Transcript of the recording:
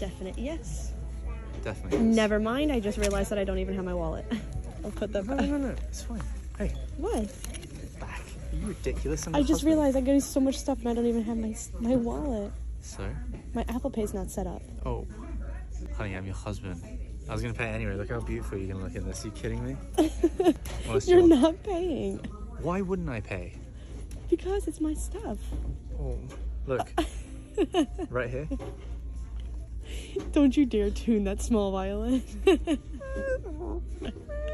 Definite yes. Definitely yes. Never mind, I just realized that I don't even have my wallet. I'll put that back. No, it's fine. Hey. What? Back. Are you ridiculous? I just realized I got so much stuff and I don't even have my wallet. So? My Apple Pay's not set up. Oh. Honey, I'm your husband. I was going to pay anyway. Look how beautiful you can look in this. Are you kidding me? You're not paying. Why wouldn't I pay? Because it's my stuff. Oh, look. Right here. Don't you dare tune that small violin.